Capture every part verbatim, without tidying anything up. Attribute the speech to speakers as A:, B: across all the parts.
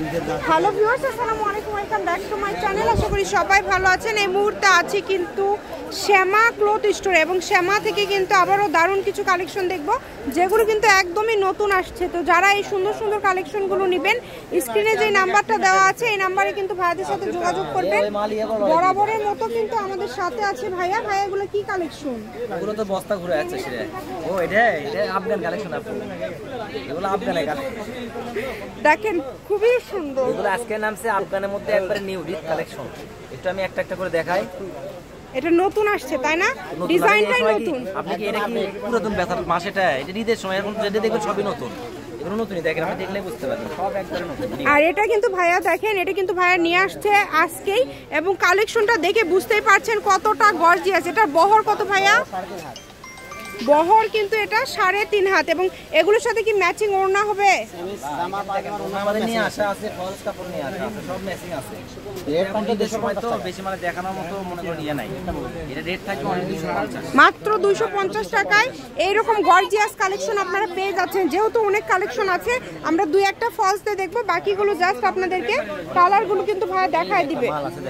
A: Hello viewers, আসসালামু আলাইকুম, welcome back to my channel. আশা করি সবাই ভালো আছেন। এই মুহূর্তে আছি কিন্তু শ্যামা ক্লথ স্টোরে এবং শ্যামা থেকে কিন্তু আবারও দারুণ কিছু কালেকশন দেখব, যেগুলো কিন্তু একদমই নতুন আসছে। তো যারা এই সুন্দর সুন্দর কালেকশনগুলো নেবেন, স্ক্রিনে যে নাম্বারটা দেওয়া আছে এই নাম্বারে কিন্তু ভাইয়াদের সাথে যোগাযোগ করবেন। বরাবরের মতো কিন্তু আমাদের সাথে আছে ভাইয়া। ভাইয়া এগুলো কি কালেকশন?
B: এগুলো তো বস্তা ঘুরে আছে সেটা। ও এটা এটা আফগান কালেকশন। আপু এগুলো আফগানের কালেকশন,
A: দেখেন খুবই সুন্দর।
B: এগুলো আজকে নামছে আফগানের মধ্যে একবারে নিউ রিড কালেকশন। একটু আমি একটা একটা করে দেখাই।
A: এটা নতুন আসছে তাই না? ডিজাইনটাই নতুন।
B: আপনি কি এটা কি পুরাতন ব্যথা মাসেটা এটা ঈদের সময় এখন যেটা দেখবেন সবই নতুন। এগুলো নতুনই দেখেন, আপনি দেখলে বুঝতে পারবেন সব একবারে নতুন।
A: আর এটা কিন্তু ভাইয়া দেখেন, এটা কিন্তু ভাইয়া নিয়ে আসছে আজকেই এবং কালেকশনটা দেখে বুঝতেই পারছেন কতটা গর্জিয়াস। এটা বহর কত ভাইয়া? বহর কিন্তু এটা সাড়ে তিন হাত এবং এগুলোর সাথে কি ম্যাচিং ওড়না হবে?
B: আমাদের নিয়ে আসা আছে, ফলস কাপড় নিয়ে আসা আছে, সব ম্যাচিং আছে। রেট কত সময় তো বেশি মানে দেখানোর মতো মনে করেন ইয়া নাই। এটা রেট থাকবে অনেক দুইশো পঞ্চাশ,
A: মাত্র দুইশো পঞ্চাশ টাকায় এইরকম গর্জিয়াস কালেকশন আপনারা পেয়ে যাচ্ছেন। যেহেতু অনেক কালেকশন আছে, আমরা দুই একটা ফলস দিয়ে দেখবো, বাকিগুলো জাস্ট আপনাদেরকে কালারগুলো কিন্তু ভাইয়া দেখায় দিবে।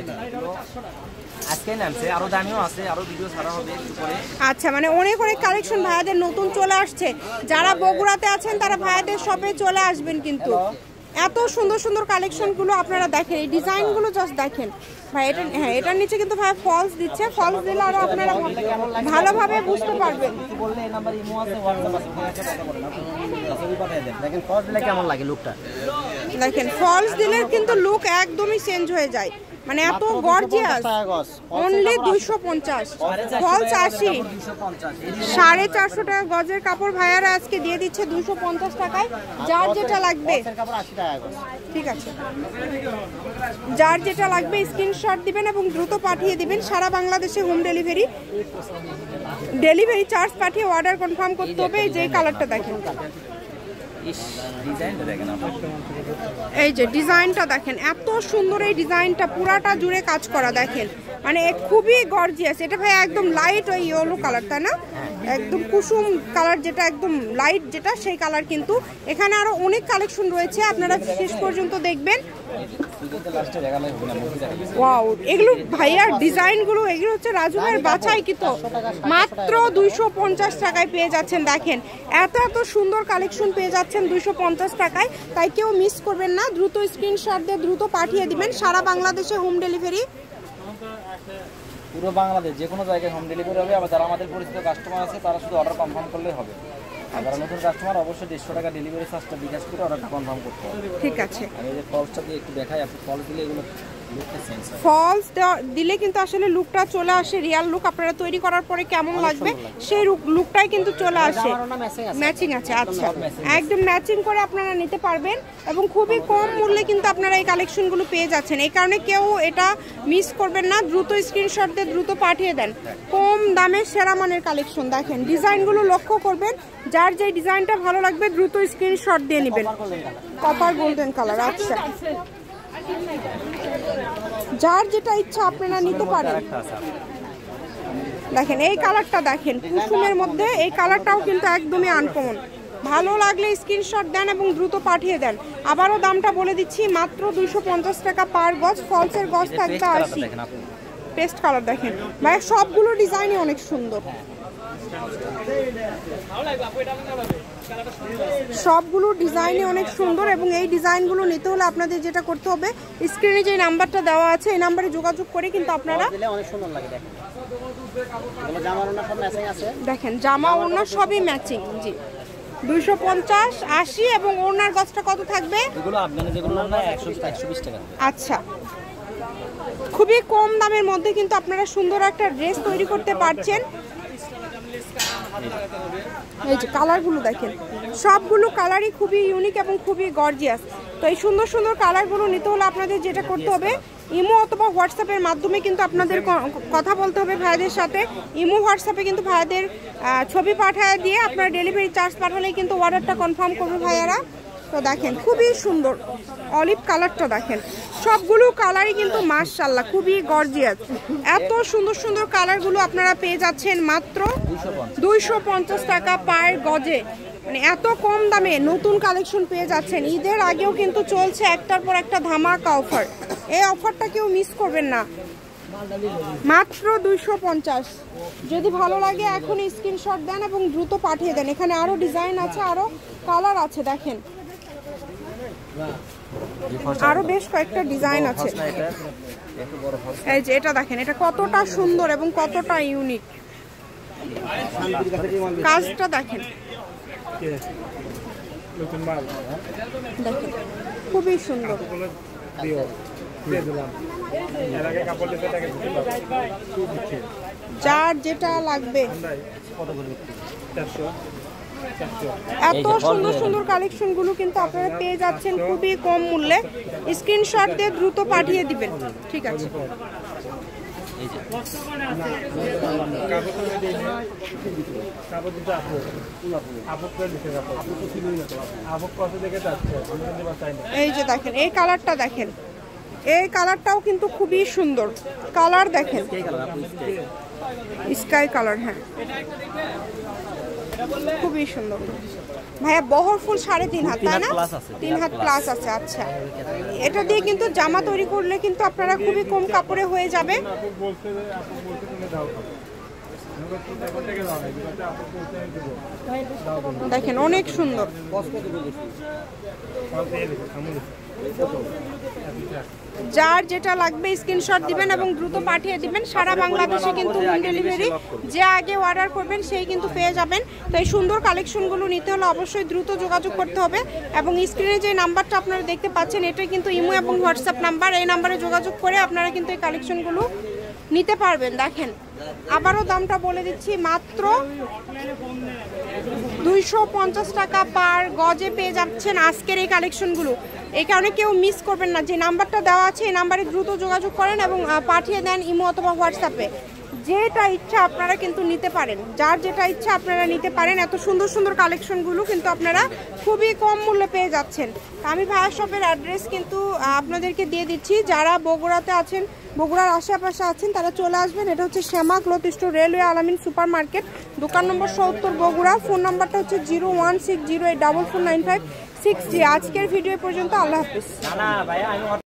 B: আজকে নামছে, আরো দামিও আছে, আরো ভিডিও ছাড়া হবে একটু পরে।
A: আচ্ছা, মানে অনেক অনেক কালেকশন ভাইয়াদের নতুন চলে আসছে। যারা বগুড়াতে আছেন তারা ভাইয়াদের শপে চলে আসবেন। কিন্তু এত সুন্দর সুন্দর কালেকশনগুলো আপনারা দেখেন, এই ডিজাইনগুলো জাস্ট দেখেন ভাই। এটা হ্যাঁ, এটার নিচে কিন্তু ভাই ফলস দিচ্ছে। ফলস দিলে আরো আপনারা ভালোভাবে বুঝতে পারবেন।
B: দেখেন ফলস দিলে কেমন লাগে লুকটা।
A: দেখেন ফলস দিলে কিন্তু লুক একদমই চেঞ্জ হয়ে যায়, মানে এত গর্জিয়াস। অনলি দুইশো পঞ্চাশ, ফলস আশি, সাড়ে চারশো টাকা গজের কাপড় ভাইয়ারা আজকে দিয়ে দিচ্ছে দুইশো পঞ্চাশ টাকায়। যার যেটা লাগবে, ঠিক আছে, যার যেটা লাগবে স্ক্রিনশট দিবেন এবং দ্রুত পাঠিয়ে দিবেন। সারা বাংলাদেশে হোম ডেলিভারি, ডেলিভারি চার্জ পাঠিয়ে অর্ডার কনফার্ম করতে হবে। যে কালারটা দেখেন, এই যে ডিজাইনটা দেখেন, এত সুন্দর এই ডিজাইনটা, পুরাটা জুড়ে কাজ করা দেখেন, মানে খুবই গর্জিয়াস। এটা ভাই একদম লাইট ওই ইয়েলো কালার তাই না? একদম কুসুম কালার, যেটা একদম লাইট যেটা সেই কালার। কিন্তু এখানে আরো অনেক কালেকশন রয়েছে, আপনারা শেষ পর্যন্ত দেখবেন। ওয়াও, এগুলো ভাইয়ার ডিজাইনগুলো, এগুলো হচ্ছে রাজু ভাইয়ের বাছাই কিন্তু মাত্র দুইশো পঞ্চাশ টাকায় পেয়ে যাচ্ছেন। দেখেন এত এত সুন্দর কালেকশন পেয়ে যাচ্ছেন দুইশো পঞ্চাশ টাকায়। তাই কেউ মিস করবেন না, দ্রুত স্ক্রিনশট দিয়ে দ্রুত পাঠিয়ে দিবেন। সারা বাংলাদেশে হোম ডেলিভারি,
B: পুরো বাংলাদেশ যে কোনো জায়গায় হোম ডেলিভারি হবে। আবার যারা আমাদের পরিচিত কাস্টমার আছে তারা শুধু অর্ডার কনফার্ম করলেই হবে। আর যারা নতুন কাস্টমার অবশ্যই দেড়শো টাকা ডেলিভারি চার্জটা বিকাশ করে অর্ডারটা কনফার্ম করতে হবে।
A: ঠিক আছে।
B: আর এই যে ফলসটা দিয়ে একটু দেখাই, আপনি ফলস দিলে এগুলো
A: ফলস দিলে কিন্তু আসলে লুকটা চলে আসে, রিয়াল লুক। আপনারা তৈরি করার পরে কেমন লাগবে সেই লুকটাই কিন্তু চলে আসে। ম্যাচিং আছে, আচ্ছা, একদম ম্যাচিং করে আপনারা নিতে পারবেন এবং খুবই কম মূল্যে কিন্তু আপনারা এই কালেকশনগুলো পেয়ে যাচ্ছেন। এই কারণে কেউ এটা মিস করবেন না, দ্রুত স্ক্রিনশট দিয়ে দ্রুত পাঠিয়ে দেন। কম দামে সেরা মানের কালেকশন। দেখেন ডিজাইনগুলো লক্ষ্য করবেন, যার যে ডিজাইনটা ভালো লাগবে দ্রুত স্ক্রিনশট দিয়ে নেবেন। কপার গোল্ডেন কালার, আচ্ছা, যার যেটা ইচ্ছা আপনারা নিতে পারেন। দেখেন এই কালারটা দেখেন, কুসুমের মধ্যে এই কালারটাও কিন্তু একদমই আনকমন। ভালো লাগলে স্ক্রিনশট দেন এবং দ্রুত পাঠিয়ে দেন। আবারও দামটা বলে দিচ্ছি, মাত্র দুইশো পঞ্চাশ টাকা পার গজ। ফলসের গজ থাকবে আশি। পেস্ট কালার দেখেন ভাই, সবগুলো ডিজাইনই অনেক সুন্দর, সবগুলো ডিজাইনই অনেক সুন্দর। এবং এই ডিজাইনগুলো নিতে হলে আপনাদের যেটা করতে হবে, স্ক্রিনে যে নাম্বারটা দেওয়া আছে এই নাম্বারে যোগাযোগ করে কিন্তু আপনারা দেখেন জামা ওড়না সবই ম্যাচিং। জি, দুইশো পঞ্চাশ, আশি এবং ওড়নার গজটা কত থাকবে? আচ্ছা, খুবই কম দামের মধ্যে কিন্তু আপনারা সুন্দর একটা ড্রেস তৈরি করতে পারছেন। এই যে কালারগুলো দেখেন, সবগুলো কালারই খুবই ইউনিক এবং খুবই গর্জিয়াস। তো এই সুন্দর সুন্দর কালারগুলো নিতে হলে আপনাদের যেটা করতে হবে, ইমো অথবা হোয়াটসঅ্যাপের মাধ্যমে কিন্তু আপনাদের কথা বলতে হবে ভাইদের সাথে। ইমো হোয়াটসঅ্যাপে কিন্তু ভাইদের ছবি পাঠায় দিয়ে আপনার ডেলিভারি চার্জ পাঠালেই কিন্তু অর্ডারটা কনফার্ম করবে ভাইয়ারা। তো দেখেন খুবই সুন্দর অলিভ কালারটা, দেখেন সবগুলো কালারই কিন্তু মাশাআল্লাহ খুবই গর্জিয়াস। এত সুন্দর সুন্দর কালারগুলো আপনারা পেয়ে যাচ্ছেন মাত্র দুইশো পঞ্চাশ টাকা পার গজে। মানে এত কম দামে নতুন কালেকশন পেয়ে যাচ্ছেন। ঈদের আগেও কিন্তু চলছে একটার পর একটা ধামাকা অফার, এই অফারটা কেউ মিস করবেন না। মাত্র দুইশো পঞ্চাশ। যদি ভালো লাগে এখন স্ক্রিনশট দেন এবং দ্রুত পাঠিয়ে দেন। এখানে আরো ডিজাইন আছে, আরো কালার আছে, দেখেন আরো বেশ কয়েকটা ডিজাইন আছে। এই যে এটা দেখেন, এটা কতটা সুন্দর এবং কতটা ইউনিক, কাজটা দেখেন দেখেন খুবই সুন্দর। যার যেটা লাগবে, এত সুন্দর সুন্দর কালেকশন গুলো কিন্তু আপনারা পেয়ে যাচ্ছেন খুবই কম মূল্যে। স্ক্রিনশট দিয়ে দ্রুত পাঠিয়ে দিবেন। ঠিক আছে, এই যে দেখেন এই কালারটা দেখেন, এই কালারটাও কিন্তু খুবই সুন্দর কালার, দেখেন স্কাই কালার। হ্যাঁ খুবই সুন্দর ভাইয়া। বহর ফুল সাড়ে তিন হাত, তাই না? তিন হাত প্লাস আছে। আচ্ছা, এটা দিয়ে কিন্তু জামা তৈরি করলে কিন্তু আপনারা খুবই কম কাপড়ে হয়ে যাবে। দেখেন অনেক সুন্দর। যার যেটা লাগবে স্ক্রিনশট দিবেন এবং দ্রুত পাঠিয়ে দিবেন। সারা বাংলাদেশে কিন্তু হোম ডেলিভারি, যে আগে অর্ডার করবেন সেই কিন্তু পেয়ে যাবেন। তো এই সুন্দর কালেকশনগুলো নিতে হলে অবশ্যই দ্রুত যোগাযোগ করতে হবে এবং স্ক্রিনে যে নাম্বারটা আপনারা দেখতে পাচ্ছেন এটা কিন্তু ইমো এবং হোয়াটসঅ্যাপ নাম্বার। এই নাম্বারে যোগাযোগ করে আপনারা কিন্তু এই কালেকশনগুলো নিতে পারবেন। দেখেন আবারও দামটা বলে দিচ্ছি, মাত্র দুইশো পঞ্চাশ টাকা পার গজে পেয়ে যাচ্ছেন আজকের এই কালেকশনগুলো। এই কারণে কেউ মিস করবেন না। যে নাম্বারটা দেওয়া আছে এই নাম্বারে দ্রুত যোগাযোগ করেন এবং পাঠিয়ে দেন ইমো অথবা হোয়াটসঅ্যাপে। যেটা ইচ্ছা আপনারা কিন্তু নিতে পারেন, যার যেটা ইচ্ছা আপনারা নিতে পারেন। এত সুন্দর সুন্দর কালেকশনগুলো কিন্তু আপনারা খুবই কম মূল্যে পেয়ে যাচ্ছেন। আমি ভাইয়া শপের অ্যাড্রেস কিন্তু আপনাদেরকে দিয়ে দিচ্ছি। যারা বগুড়াতে আছেন, বগুড়ার আশেপাশে আছেন, তারা চলে আসবেন। এটা হচ্ছে Shyama cloth store, railway Alamin super market, দোকান নম্বর সত্তর, বগুড়া। ফোন নাম্বারটা হচ্ছে zero one six zero eight double four nine five six জি। আজকের ভিডিও পর্যন্ত, আল্লাহ হাফিজ।